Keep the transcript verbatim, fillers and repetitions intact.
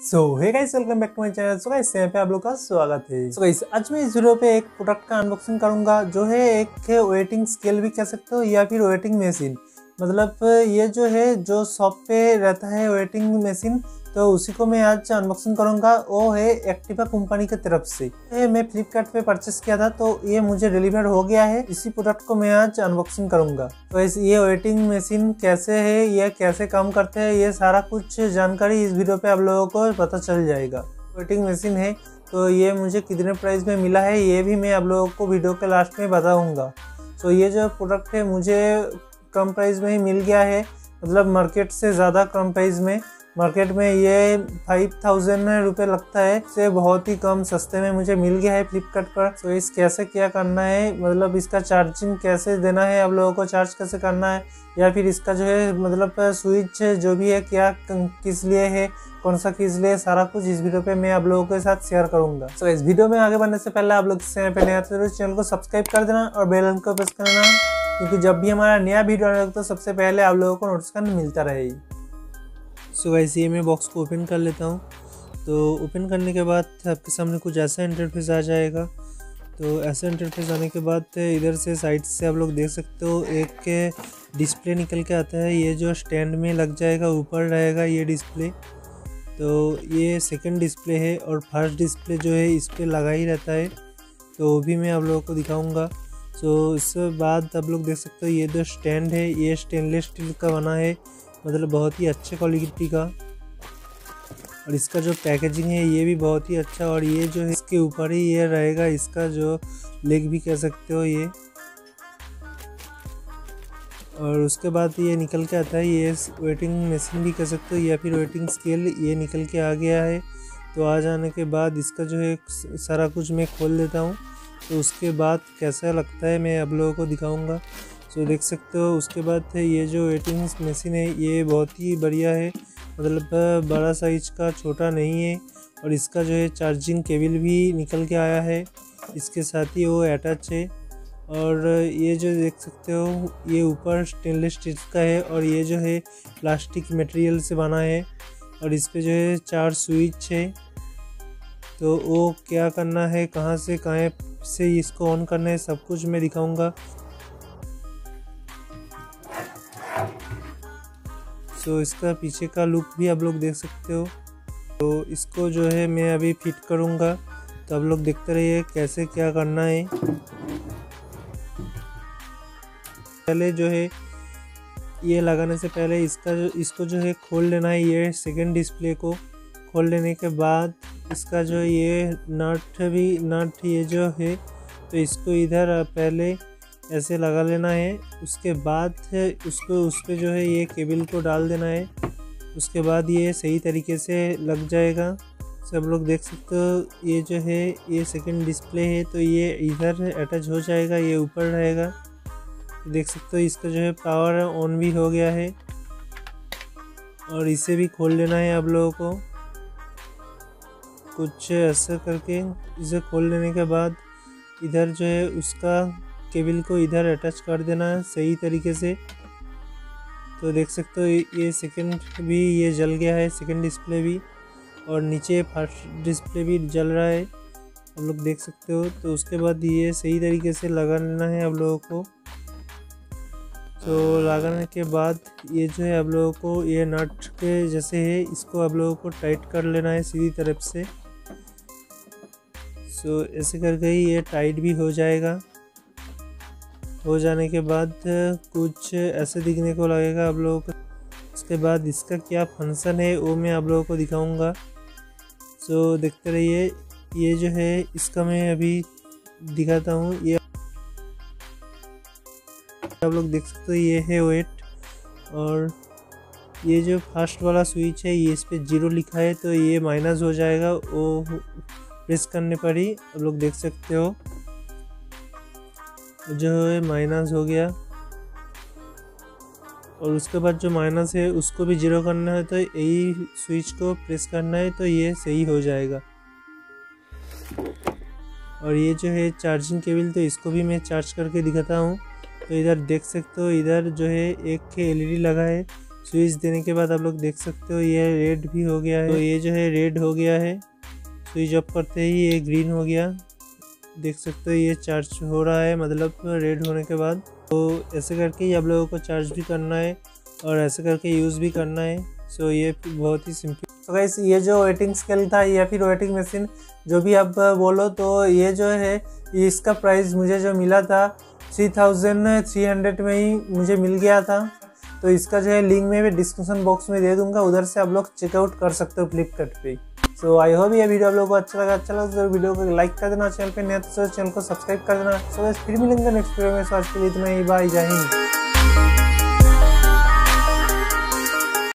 So hey guys, welcome back to my channel. So guys, यहाँ पे आप लोग का स्वागत है। सो गाइस, आज मैं इस वीडियो पे एक प्रोडक्ट का अनबॉक्सिंग करूंगा जो है एक वेटिंग स्केल भी कह सकते हो या फिर वेटिंग मशीन। मतलब ये जो है जो शॉप पे रहता है वेटिंग मशीन, तो उसी को मैं आज अनबॉक्सिंग करूंगा। वो है एक्टिवा कंपनी की तरफ से। ये मैं फ्लिपकार्ट पे परचेस किया था, तो ये मुझे डिलीवर हो गया है। इसी प्रोडक्ट को मैं आज अनबॉक्सिंग करूंगा। तो इस ये वेटिंग मशीन कैसे है, ये कैसे काम करते हैं, ये सारा कुछ जानकारी इस वीडियो पे आप लोगों को पता चल जाएगा। वेटिंग मशीन है तो ये मुझे कितने प्राइस में मिला है ये भी मैं आप लोगों को वीडियो के लास्ट में बताऊँगा। तो ये जो प्रोडक्ट है मुझे कम प्राइस में ही मिल गया है, मतलब मार्केट से ज़्यादा कम प्राइस में। मार्केट में ये फाइव थाउजेंड रुपये लगता है, से बहुत ही कम सस्ते में मुझे मिल गया है फ्लिपकार्ट पर। तो इस कैसे क्या करना है, मतलब इसका चार्जिंग कैसे देना है, आप लोगों को चार्ज कैसे करना है, या फिर इसका जो है मतलब स्विच जो भी है क्या किस लिए है, कौन सा किस लिए, सारा कुछ इस वीडियो पे मैं आप लोगों के साथ शेयर करूंगा। तो इस वीडियो में आगे बढ़ने से पहले आप लोग चैनल पे नए आते हो तो चैनल को सब्सक्राइब कर देना और बेल आइकन को प्रेस करना, क्योंकि जब भी हमारा नया वीडियो आएगा तो सबसे पहले आप लोगों को नोटिफिकेशन मिलता रहेगी। सो गाइस, ये मैं बॉक्स को ओपन कर लेता हूँ। तो ओपन करने के बाद आपके सामने कुछ ऐसा इंटरफेस आ जाएगा। तो ऐसा इंटरफेस आने के बाद इधर से साइड से आप लोग देख सकते हो एक डिस्प्ले निकल के आता है। ये जो स्टैंड में लग जाएगा, ऊपर रहेगा ये डिस्प्ले। तो ये सेकंड डिस्प्ले है और फर्स्ट डिस्प्ले जो है इस पर लगा ही रहता है, तो वो भी मैं आप लोगों को दिखाऊंगा। सो इसके बाद आप लोग देख सकते हो ये जो स्टैंड है ये स्टेनलेस स्टील का बना है, मतलब बहुत ही अच्छे क्वालिटी का। और इसका जो पैकेजिंग है ये भी बहुत ही अच्छा। और ये जो है इसके ऊपर ही ये रहेगा इसका जो लेग भी कह सकते हो ये। और उसके बाद ये निकल के आता है, ये वेटिंग मशीन भी कह सकते हो या फिर वेटिंग स्केल, ये निकल के आ गया है। तो आ जाने के बाद इसका जो है सारा कुछ मैं खोल लेता हूँ। तो उसके बाद कैसा लगता है मैं आप लोगों को दिखाऊंगा। तो देख सकते हो उसके बाद ये जो वेटिंग मशीन है ये बहुत ही बढ़िया है, मतलब बड़ा साइज का, छोटा नहीं है। और इसका जो है चार्जिंग केबल भी निकल के आया है, इसके साथ ही वो अटैच है। और ये जो देख सकते हो ये ऊपर स्टेनलेस स्टील का है और ये जो है प्लास्टिक मटेरियल से बना है। और इस पे जो है चार स्विच है, तो वो क्या करना है, कहाँ से कहाँ से इसको ऑन करना है, सब कुछ मैं दिखाऊंगा। सो so, इसका पीछे का लुक भी आप लोग देख सकते हो। तो इसको जो है मैं अभी फिट करूंगा, तो आप लोग देखते रहिए कैसे क्या करना है। पहले जो है ये लगाने से पहले इसका जो इसको जो है खोल लेना है, ये सेकंड डिस्प्ले को खोल लेने के बाद इसका जो ये नट भी नट ये जो है, तो इसको इधर पहले ऐसे लगा लेना है। उसके बाद उसको उस पर जो है ये केबल को डाल देना है। उसके बाद ये सही तरीके से लग जाएगा। सब लोग देख सकते हो ये जो है ये सेकंड डिस्प्ले है, तो ये इधर अटैच हो जाएगा, ये ऊपर रहेगा। देख सकते हो इसका जो है पावर ऑन भी हो गया है। और इसे भी खोल लेना है आप लोगों को, कुछ ऐसा करके इसे खोल लेने के बाद इधर जो है उसका केबल को इधर अटैच कर देना है सही तरीके से। तो देख सकते हो ये सेकंड भी ये जल गया है, सेकंड डिस्प्ले भी, और नीचे फर्स्ट डिस्प्ले भी जल रहा है, आप लोग देख सकते हो। तो उसके बाद ये सही तरीके से लगा लेना है आप लोगों को। तो लगाने के बाद ये जो है आप लोगों को ये नट के जैसे है, इसको आप लोगों को टाइट कर लेना है सीधी तरफ से। सो ऐसे करके ही ये टाइट भी हो जाएगा। हो जाने के बाद कुछ ऐसे दिखने को लगेगा आप लोगों को। उसके बाद इसका क्या फंक्शन है वो मैं आप लोगों को दिखाऊंगा। सो देखते रहिए। ये जो है इसका मैं अभी दिखाता हूँ। ये आप लोग देख सकते हो ये है वेट, और ये जो फर्स्ट वाला स्विच है ये इस पर जीरो लिखा है, तो ये माइनस हो जाएगा, वो प्रेस करने पर ही आप लोग देख सकते हो जो है माइनस हो गया। और उसके बाद जो माइनस है उसको भी जीरो करना है, तो यही स्विच को प्रेस करना है, तो ये सही हो जाएगा। और ये जो है चार्जिंग केबल, तो इसको भी मैं चार्ज करके दिखाता हूँ। तो इधर देख सकते हो इधर जो है एक एलईडी लगा है, स्विच देने के बाद आप लोग देख सकते हो ये रेड भी हो गया है। तो ये जो है रेड हो गया है, स्विच ऑफ करते ही ये ग्रीन हो गया। देख सकते हो ये चार्ज हो रहा है, मतलब रेड होने के बाद। तो ऐसे करके ही आप लोगों को चार्ज भी करना है और ऐसे करके यूज़ भी करना है। सो ये बहुत ही सिंपल। तो गाइस ये जो वेटिंग स्केल था या फिर वेटिंग मशीन जो भी आप बोलो, तो ये जो है इसका प्राइस मुझे जो मिला था थ्री थाउजेंड थ्री हंड्रेड में ही मुझे मिल गया था। तो इसका जो है लिंक मैं भी डिस्क्रिप्शन बॉक्स में दे दूंगा, उधर से आप लोग चेकआउट कर सकते हो फ्लिपकार्ट पे। सो आई होप ये वीडियो आप लोगों को अच्छा लगा। अच्छा लगा तो वीडियो को लाइक कर देना, चैनल पे नया तो चैनल को सब्सक्राइब कर देना। सो फिर मिलेंगे नेक्स्ट वीडियो में। सो आज के लिए इतना ही, बाय, जय हिंद।